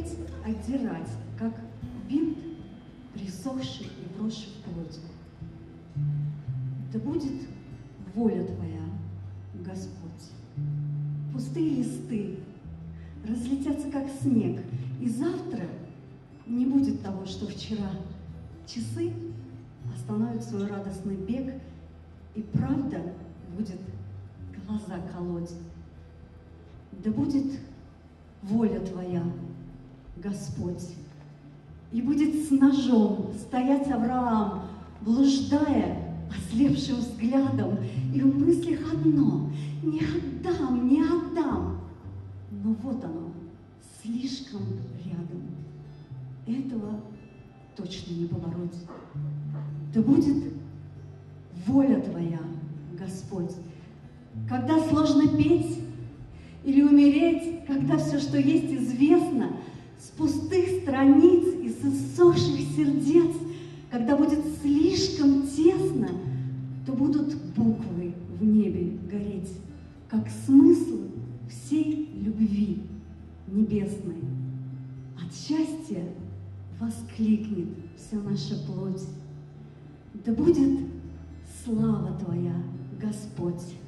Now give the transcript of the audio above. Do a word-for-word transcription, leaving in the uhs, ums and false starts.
стереть, отдирать, как бинт, присохший и вросший в плоть. Да будет воля Твоя, Господь. Пустые листы разлетятся, как снег, и завтра не будет того, что вчера. Часы остановят свой радостный бег, и правда будет глаза колоть. Да будет воля Твоя, Господь. И будет с ножом стоять Авраам, блуждая ослепшим взглядом, и в мыслях одно: не отдам, не отдам. Но вот оно, слишком рядом. Этого точно не побороть. Да будет воля Твоя, Господь. Когда сложно петь или умереть, когда все, что есть, известно, с пустых страниц и с иссохших сердец, когда будет слишком тесно, то будут буквы в небе гореть, как смысл всей любви небесной. От счастья воскликнет вся наша плоть. Да будет слава Твоя, Господь.